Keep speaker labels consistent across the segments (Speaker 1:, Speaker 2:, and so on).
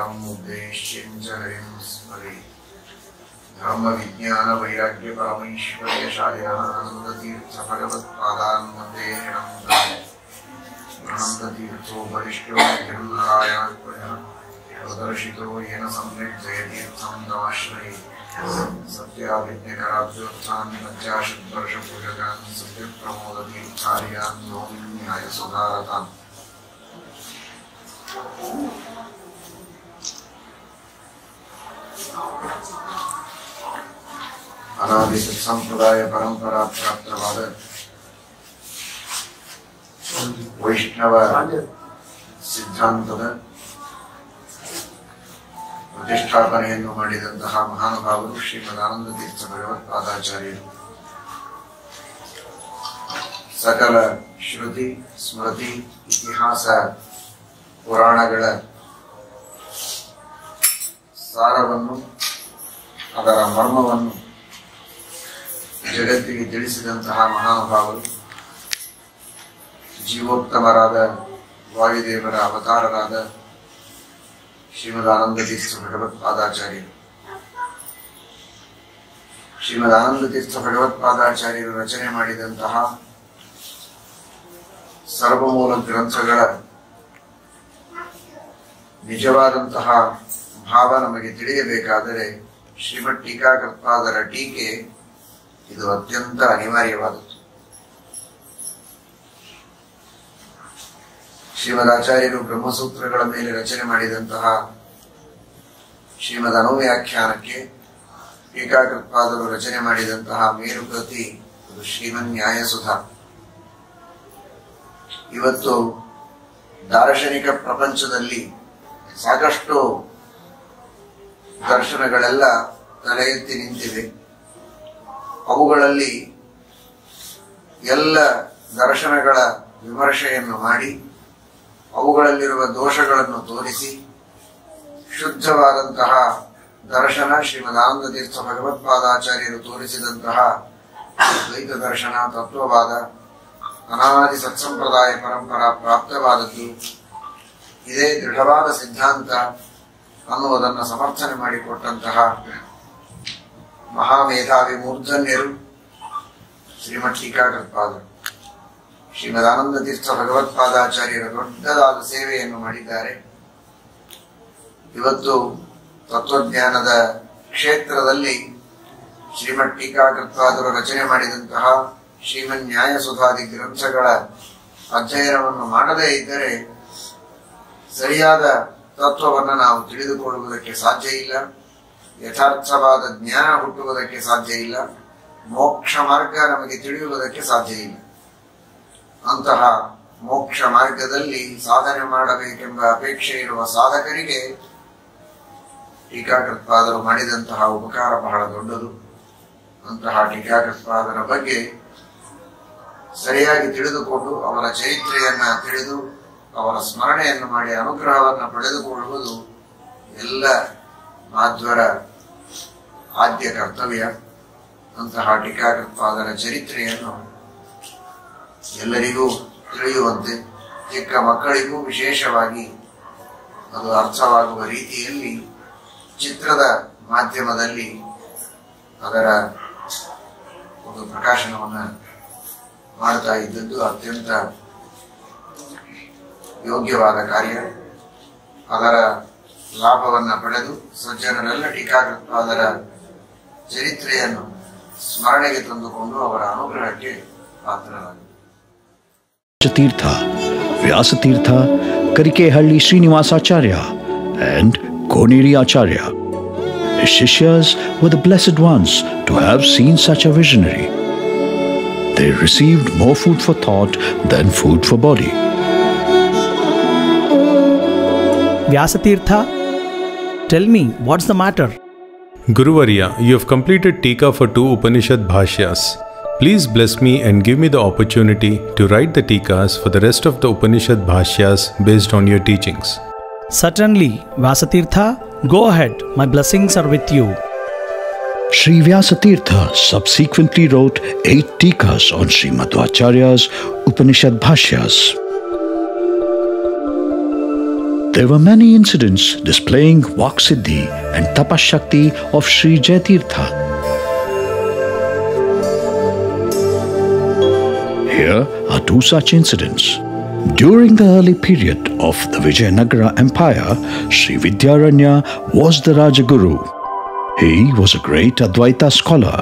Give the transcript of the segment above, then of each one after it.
Speaker 1: उद्देश्यं च हरिं स्मरे धर्म विज्ञान वैराग्य परमैश्वर्य शालिनः आनन्दतीर्थ भगवत्पादान् वन्दे आनन्दतीर्थो वरिष्ठो नारायणः प्रदर्शितो येन सम्यक् जयतीर्थं तमाश्रये सत्याभिज्ञकराब्जोत्थान् पञ्चाशद्वर्षपूजकान् सत्यप्रमोदतीर्थार्यान् नौमि न्यायसुधारतान् अनादि संप्रदाय परंपरा प्राप्तवाद वैष्णव सिद्धांतದ ಪ್ರತಿಷ್ಠಾಪನೆಯನ್ನು ಮಾಡಿದಂತಹ ಮಹಾನುಭಾವರು ಶ್ರೀಮದ್ ಆನಂದತೀರ್ಥ ಭಗವತ್ಪಾದಾಚಾರ್ಯರು ಸಕಲ ಶ್ರುತಿ ಸ್ಮೃತಿ ಇತಿಹಾಸ ಪುರಾಣಗಳ ಸಾರವನ್ನು ಅದರ ಮರ್ಮವನ್ನು ಜಗತ್ತಿಗೆ ತಿಳಿಸಿದಂತಹ ಮಹಾನುಭಾವರು ಜೀವೋತ್ತಮರಾದ ವಾಯುದೇವರ ಅವತಾರರಾದ ಶ್ರೀಮದ್ ಆನಂದತೀರ್ಥ ಭಗವತ್ಪಾದಾಚಾರ್ಯರು. ಶ್ರೀಮದ್ ಆನಂದತೀರ್ಥ ಭಗವತ್ಪಾದಾಚಾರ್ಯರು ರಚನೆ ಮಾಡಿದಂತಹ ಸರ್ವಮೂಲ ಗ್ರಂಥಗಳ ನಿಜವಾದಂತಹ ಭಾವ ನಮಗೆ ತಿಳಿಯಬೇಕಾದರೆ ಶ್ರೀಮದ್ ಟೀಕಾಕೃತ್ಪಾದರ ಟೀಕೆ ಇದು ಅತ್ಯಂತ ಅನಿವಾರ್ಯವಾದದ್ದು. ಶ್ರೀಮದ್ ಆಚಾರ್ಯರು ಬ್ರಹ್ಮಸೂತ್ರಗಳ ಮೇಲೆ ರಚನೆ ಮಾಡಿದಂತಹ ಶ್ರೀಮದ್ ಅನುವ್ಯಾಖ್ಯಾನಕ್ಕೆ ಟೀಕಾಕೃತ್ಪಾದರು ರಚನೆ ಮಾಡಿದಂತಹ ಮೇರುಕೃತಿ ಅದು ಶ್ರೀಮನ್ ನ್ಯಾಯಸುಧಾ. ಇವತ್ತು ದಾರ್ಶನಿಕ ಪ್ರಪಂಚದಲ್ಲಿ ಸಾಕಷ್ಟು ದರ್ಶನಗಳೆಲ್ಲ ತಲೆ ಎತ್ತಿ ನಿಂತಿವೆ. ಅವುಗಳಲ್ಲಿ ಎಲ್ಲ ದರ್ಶನಗಳ ವಿಮರ್ಶೆಯನ್ನು ಮಾಡಿ ಅವುಗಳಲ್ಲಿರುವ ದೋಷಗಳನ್ನು ತೋರಿಸಿ ಶುದ್ಧವಾದಂತಹ ದರ್ಶನ ಶ್ರೀಮದ್ ಆನಂದತೀರ್ಥ ಭಗವತ್ಪಾದಾಚಾರ್ಯರು ತೋರಿಸಿದಂತಹ ದ್ವೈತ ದರ್ಶನ ತತ್ವವಾದ ಅನಾದಿ ಸತ್ಸಂಪ್ರದಾಯ ಪರಂಪರಾ ಪ್ರಾಪ್ತವಾದದ್ದು ಇದೇ ದೃಢವಾದ ಸಿದ್ಧಾಂತ ಅನ್ನುವುದನ್ನು ಸಮರ್ಥನೆ ಮಾಡಿಕೊಟ್ಟಂತಹ ಮಹಾಮೇಧಾವಿ ಮೂರ್ಧನ್ಯರು ಶ್ರೀಮದ್ ಟೀಕಾಕೃತ್ಪಾದರು. ಶ್ರೀಮದ್ ಆನಂದತೀರ್ಥ ಭಗವತ್ಪಾದಾಚಾರ್ಯರ ದೊಡ್ಡದಾದ ಸೇವೆಯನ್ನು ಮಾಡಿದ್ದಾರೆ. ಇವತ್ತು ತತ್ವಜ್ಞಾನದ ಕ್ಷೇತ್ರದಲ್ಲಿ ಶ್ರೀಮದ್ ಟೀಕಾಕೃತ್ಪಾದರು ರಚನೆ ಮಾಡಿದಂತಹ ಶ್ರೀಮನ್ ನ್ಯಾಯಸುಧಾದಿ ಗ್ರಂಥಗಳ ಅಧ್ಯಯನವನ್ನು ಮಾಡದೇ ಇದ್ದರೆ ಸರಿಯಾದ ತತ್ವವನ್ನು ನಾವು ತಿಳಿದುಕೊಳ್ಳುವುದಕ್ಕೆ ಸಾಧ್ಯ ಇಲ್ಲ, ಯಥಾರ್ಥವಾದ ಜ್ಞಾನ ಹುಟ್ಟುವುದಕ್ಕೆ ಸಾಧ್ಯ ಇಲ್ಲ, ಮೋಕ್ಷ ಮಾರ್ಗ ನಮಗೆ ತಿಳಿಯುವುದಕ್ಕೆ ಸಾಧ್ಯ ಇಲ್ಲ. ಅಂತಹ ಮೋಕ್ಷ ಮಾರ್ಗದಲ್ಲಿ ಸಾಧನೆ ಮಾಡಬೇಕೆಂಬ ಅಪೇಕ್ಷೆ ಇರುವ ಸಾಧಕರಿಗೆ ಟೀಕಾಕೃತ್ಪಾದರು ಮಾಡಿದಂತಹ ಉಪಕಾರ ಬಹಳ ದೊಡ್ಡದು. ಅಂತಹ ಟೀಕಾಕೃತ್ಪಾದರ ಬಗ್ಗೆ ಸರಿಯಾಗಿ ತಿಳಿದುಕೊಂಡು ಅವರ ಚರಿತ್ರೆಯನ್ನ ತಿಳಿದು ಅವರ ಸ್ಮರಣೆಯನ್ನು ಮಾಡಿ ಅನುಗ್ರಹವನ್ನು ಪಡೆದುಕೊಳ್ಳುವುದು ಎಲ್ಲ ಮಾಧ್ವರ ಆದ್ಯ ಕರ್ತವ್ಯ. ಅಂತಹ ಟೀಕಾಕೃತ್ಪಾದರ ಚರಿತ್ರೆಯನ್ನು ಎಲ್ಲರಿಗೂ ತಿಳಿಯುವಂತೆ, ಚಿಕ್ಕ ಮಕ್ಕಳಿಗೂ ವಿಶೇಷವಾಗಿ ಅದು ಅರ್ಥವಾಗುವ ರೀತಿಯಲ್ಲಿ ಚಿತ್ರದ ಮಾಧ್ಯಮದಲ್ಲಿ ಅದರ ಒಂದು ಪ್ರಕಾಶನವನ್ನು ಮಾಡ್ತಾ ಇದ್ದದ್ದು ಅತ್ಯಂತ ಯೋಗ್ಯವಾದ ಕಾರ್ಯ. ಅದರ ಲಾಭವನ್ನು ಪಡೆದು ಸಜ್ಜನರೆಲ್ಲ ಟೀಕಾಕೃತ್ಪಾದರ ಚರಿತ್ರೆಯನ್ನು ಸ್ಮರಣೆಗೆ ತಂದುಕೊಂಡು ಅವರ ಅನುಗ್ರಹಕ್ಕೆ ಪಾತ್ರರಾದರು.
Speaker 2: Tirtha, Vyasatirtha, Karikehalli Srinivasacharya and Koniri Acharya. His Shishyas were the blessed ones to have seen such a visionary. They received more food for thought than food for body.
Speaker 3: Vyasatirtha, tell me, what's the matter?
Speaker 4: Guruvarya, you have completed Tika for 2 Upanishad Bhashyas. Please bless me and give me the opportunity to write the Tikas for the rest of the Upanishad Bhashyas based on your teachings.
Speaker 3: Certainly, Vyasatirtha, go ahead. My blessings are with you.
Speaker 2: Sri Vyasatirtha subsequently wrote 8 Tikas on Sri Madhvacharya's Upanishad Bhashyas. There were many incidents displaying Vaksiddhi and Tapashakti of Sri Jayatirtha. Here are two such incidents. During the early period of the Vijayanagara Empire, Sri Vidyaranya was the Rajaguru. He was a great Advaita scholar.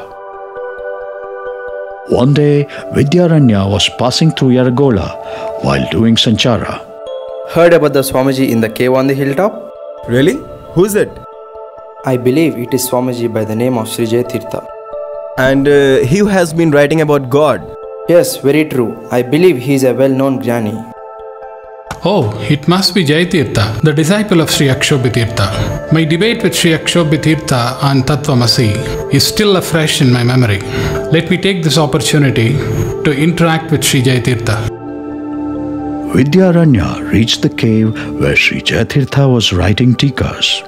Speaker 2: One day, Vidyaranya was passing through Yaragola while doing Sanchara.
Speaker 5: Heard about the Swamiji in the cave on the hilltop?
Speaker 6: Really? Who is it?
Speaker 5: I believe it is Swamiji by the name of Sri Jayatirtha.
Speaker 6: And he who has been writing about God.
Speaker 5: Yes, very true. I believe he is a well-known Jnani.
Speaker 7: Oh, it must be Jayatirtha, the disciple of Sri Akshobhyatirtha. My debate with Sri Akshobhyatirtha on Tattvamasi is still afresh in my memory. Let me take this opportunity to interact with Sri Jayatirtha.
Speaker 2: Vidyaranya reached the cave where Sri Jayatirtha was writing tikas.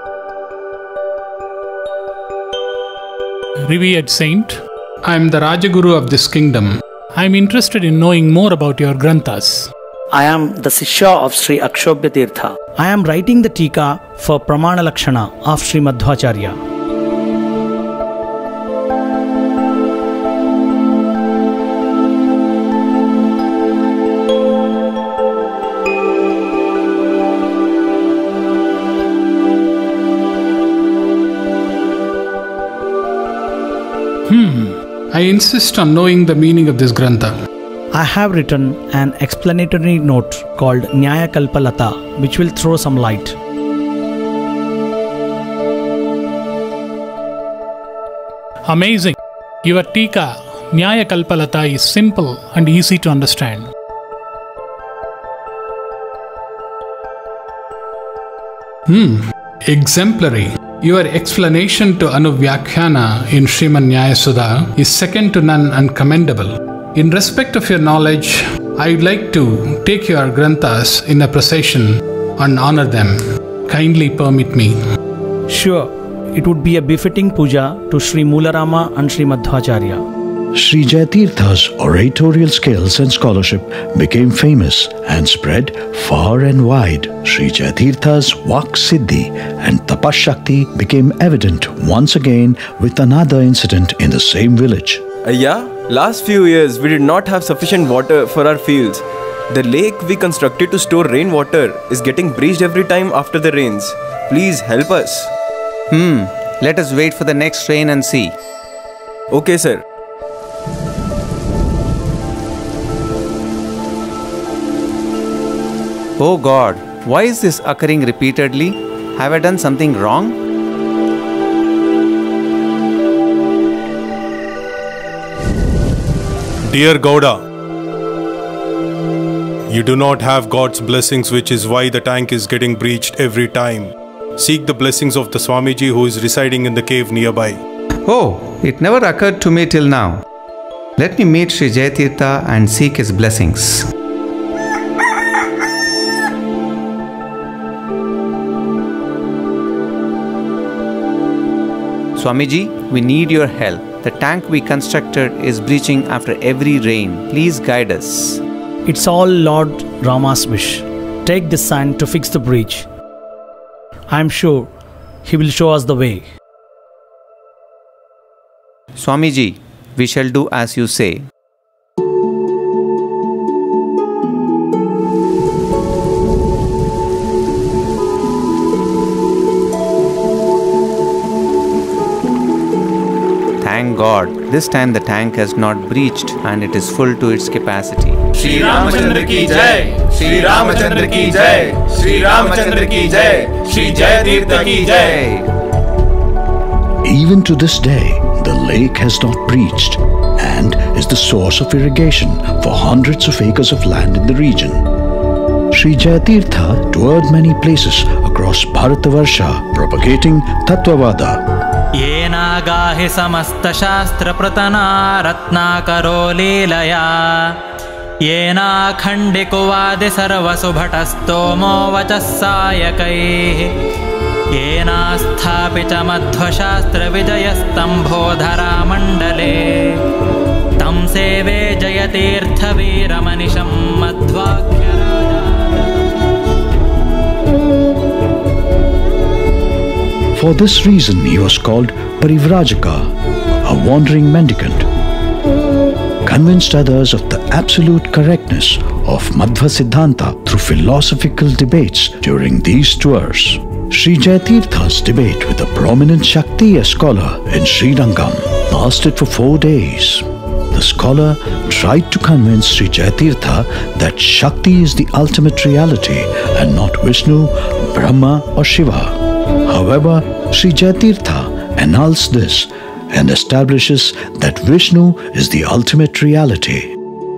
Speaker 7: Revered Saint, I am the Rajaguru of this kingdom. I am interested in knowing more about your Granthas.
Speaker 3: I am the Sishya of Sri Akshobhyatirtha. I am writing the Tika for Pramana Lakshana of Sri Madhvacharya.
Speaker 7: I insist on knowing the meaning of this Grantha.
Speaker 3: I have written an explanatory note called Nyaya Kalpalata, which will throw some light.
Speaker 7: Amazing! Your Tika, Nyaya Kalpalata, is simple and easy to understand. Exemplary. Your explanation to Anuvyakhyana in Sriman Nyayasudha is second to none and commendable. In respect of your knowledge, I would like to take your Granthas in a procession and honor them. Kindly permit me.
Speaker 3: Sure, it would be a befitting puja to Sri Moolarama and Sri Madhvacharya.
Speaker 2: Sri Jayatirtha's oratorial skills and scholarship became famous and spread far and wide. Sri Jayatirtha's Vaksiddhi and Tapashakti became evident once again with another incident in the same village.
Speaker 6: Last few years we did not have sufficient water for our fields. The lake we constructed to store rainwater is getting breached every time after the rains. Please help us.
Speaker 8: Let us wait for the next rain and see.
Speaker 6: Okay, sir.
Speaker 8: Oh God, why is this occurring repeatedly? Have I done something wrong?
Speaker 4: Dear Gowda, you do not have God's blessings, which is why the tank is getting breached every time. Seek the blessings of the Swamiji who is residing in the cave nearby.
Speaker 8: Oh, it never occurred to me till now. Let me meet Sri Jayatirtha and seek his blessings. Swamiji, we need your help. The tank we constructed is breaching after every rain. Please guide us.
Speaker 3: It's all Lord Rama's wish. Take this sand to fix the breach. I am sure he will show us the way.
Speaker 8: Swamiji, we shall do as you say. Thank God, this time the tank has not breached and it is full to its capacity.
Speaker 9: Shri Ramachandra ki jai, Shri Ramachandra ki jai, Shri Ramachandra ki jai, Shri Jayatirtha ki jai.
Speaker 2: Even to this day, the lake has not breached and is the source of irrigation for hundreds of acres of land in the region. Sri Jayatirtha toured many places across Bharatavarsha propagating Tattvavada.
Speaker 10: येना गाहि समस्त शास्त्र प्रतना रत्नाकरो लीलया येना खंडिकुवादि सर्वसुभटस्तोमो वचः सायकैः येना स्थापित मध्वशास्त्र विजयस्तंभोधरा मंडले तं सेवे Jaitirth वीरमनिशं मध्वाख्यराजा।
Speaker 2: For this reason, he was called Parivrajaka, a wandering mendicant. Convinced others of the absolute correctness of Madhva Siddhanta through philosophical debates during these tours. Sri Jayatirtha's debate with a prominent Shaktiya scholar in Srirangam lasted for 4 days. The scholar tried to convince Sri Jayatirtha that Shakti is the ultimate reality and not Vishnu, Brahma or Shiva. However, Sri Jayatirtha annuls this and establishes that Vishnu is the ultimate reality.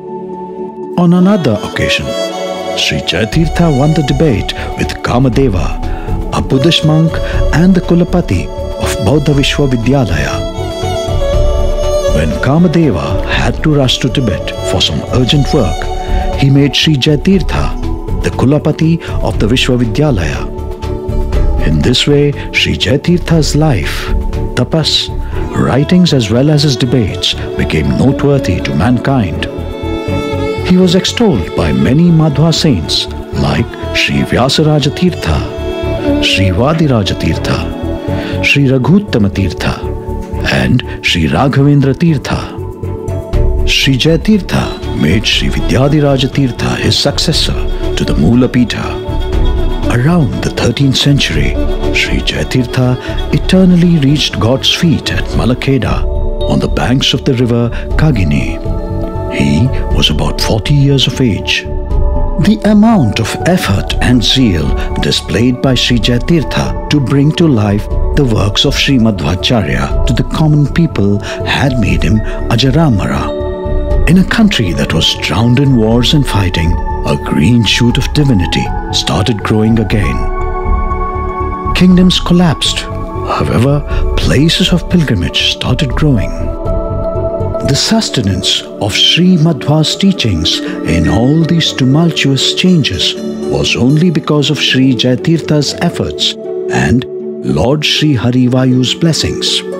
Speaker 2: On another occasion, Sri Jayatirtha won the debate with Kamadeva, a Buddhist monk and the Kulapati of Bauddha Vishwavidyalaya. When Kamadeva had to rush to Tibet for some urgent work, he made Sri Jayatirtha the Kulapati of the Vishwavidyalaya. In this way, Sri Jayatirtha's life, tapas, writings as well as his debates became noteworthy to mankind. He was extolled by many Madhva saints like Sri Vyasaraja Tirtha, Sri Vadiraja Tirtha, Sri Raghuttama Tirtha and Sri Raghavendra Tirtha. Sri Jayatirtha made Sri Vidyadhiraja Tirtha his successor to the Moola Pitha. Around the 13th century, Sri Jayatirtha eternally reached God's feet at Malakheda on the banks of the river Kagini. He was about 40 years of age. The amount of effort and zeal displayed by Sri Jayatirtha to bring to life the works of Sri Madhvacharya to the common people had made him Ajaramara. In a country that was drowned in wars and fighting, a green shoot of divinity started growing again. Kingdoms collapsed. However, places of pilgrimage started growing. The sustenance of Sri Madhva's teachings in all these tumultuous changes was only because of Sri Jayatirtha's efforts and Lord Sri Harivayu's blessings.